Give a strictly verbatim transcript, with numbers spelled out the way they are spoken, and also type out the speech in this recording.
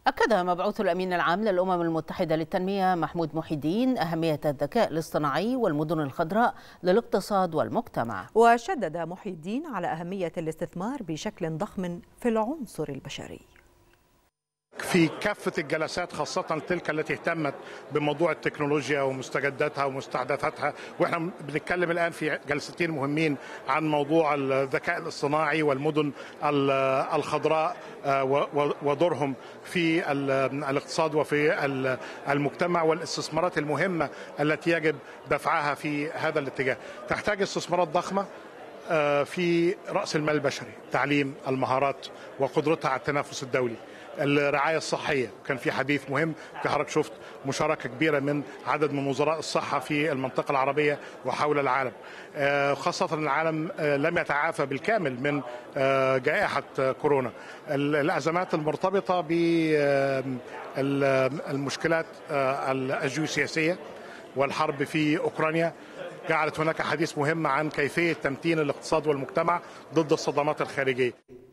أكد مبعوث الأمين العام للأمم المتحدة للتنمية محمود محي الدين أهمية الذكاء الاصطناعي والمدن الخضراء للاقتصاد والمجتمع. وشدد محي الدين على أهمية الاستثمار بشكل ضخم في العنصر البشري في كافة الجلسات، خاصة تلك التي اهتمت بموضوع التكنولوجيا ومستجداتها ومستحدثاتها. واحنا بنتكلم الآن في جلستين مهمين عن موضوع الذكاء الاصطناعي والمدن الخضراء ودورهم في الاقتصاد وفي المجتمع، والاستثمارات المهمة التي يجب دفعها في هذا الاتجاه. تحتاج استثمارات ضخمة في رأس المال البشري، تعليم، المهارات وقدرتها على التنافس الدولي، الرعاية الصحية. كان في حديث مهم، حضرتك شفت مشاركة كبيرة من عدد من وزراء الصحة في المنطقة العربية وحول العالم، خاصة العالم لم يتعافى بالكامل من جائحة كورونا. الأزمات المرتبطة بالمشكلات الجيوسياسية والحرب في أوكرانيا جعلت هناك حديث مهم عن كيفية تمتين الاقتصاد والمجتمع ضد الصدمات الخارجية.